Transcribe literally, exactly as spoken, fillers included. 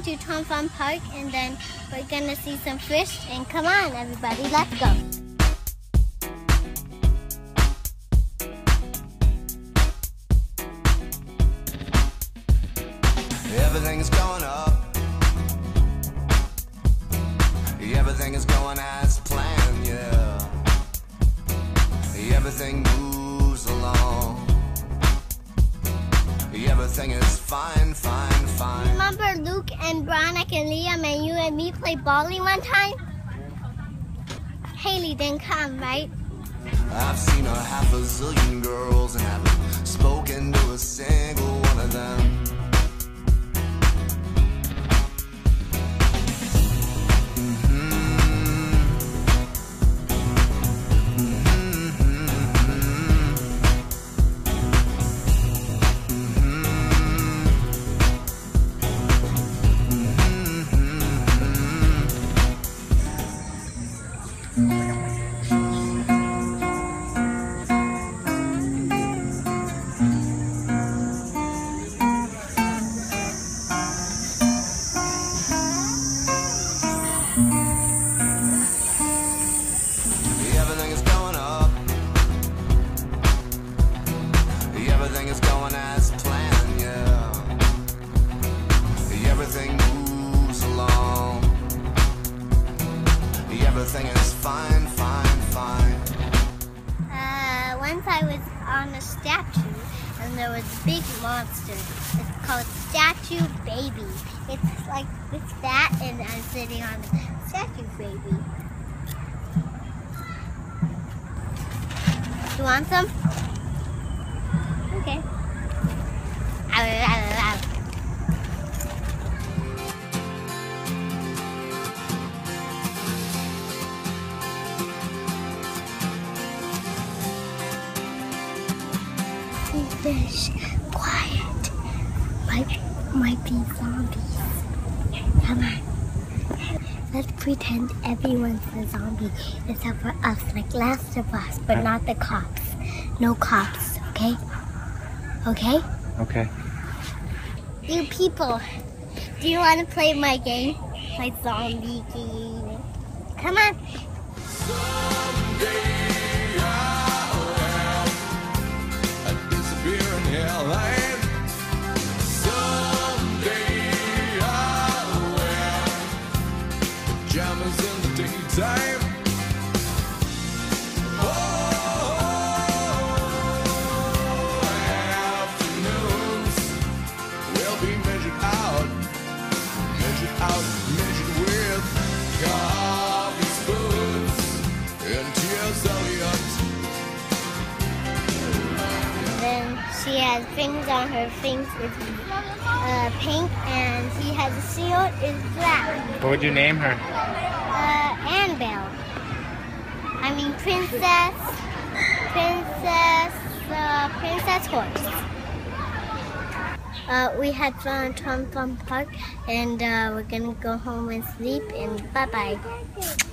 going to Tom Thumb Park, and then we're gonna see some fish. And come on, everybody, let's go. Everything is going up. Everything is going as planned, yeah. Everything moves along. Everything is fine, fine, fine. Remember Luke and Veronica and Liam and you and me played bowling one time? Haley didn't come, right? I've seen a half a zillion girls and haven't spoken to a single one of them. Everything is going up. Everything is going as planned, yeah. Everything moves along. Everything is fine, fine, fine. Uh, once I was on a statue and there was a big monster. It's called Statue Baby. It's like this fat and I'm sitting on the Statue Baby. You want some? Okay. Ow, ow, ow. Fish, quiet. Might, might be zombies. Come on. Let's pretend everyone's a zombie except for us, like Last of Us, but not the cops. No cops, okay? Okay? Okay. You people, do you want to play my game? My zombie game. Come on. Someday I'll have a disappearing hairline. Someday I'll wear pajamas in the daytime. Out, measured with coffee spoons and tears of And then she has things on her things is uh, pink, and she has a shield is black. What would you name her? Uh, Annabelle. I mean Princess, Princess, uh, Princess Horse. Uh, we had fun at Tom Thumb Park, and uh, we're gonna go home and sleep, and bye-bye.